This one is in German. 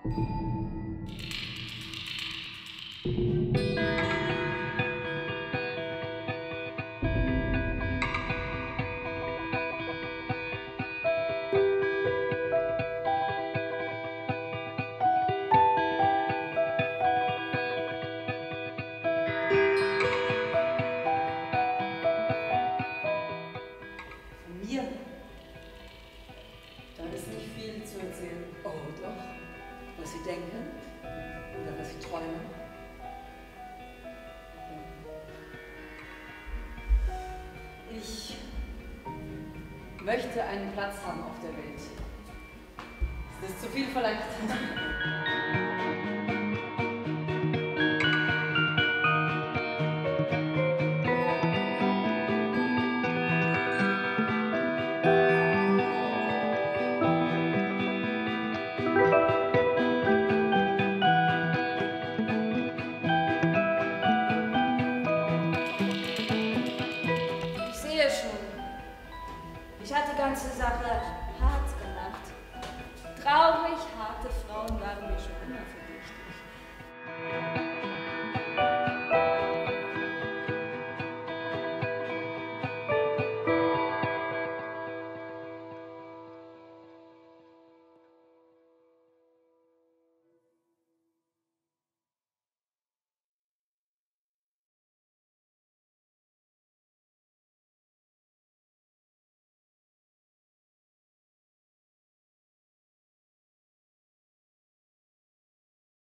Da ist nicht viel zu erzählen. Oh doch, was Sie denken oder was Sie träumen. Ich möchte einen Platz haben auf der Welt. Ist das zu viel verlangt? Ich hatte die ganze Sache hart gemacht. Traurig, harte Frauen waren mir schon immer verdächtig.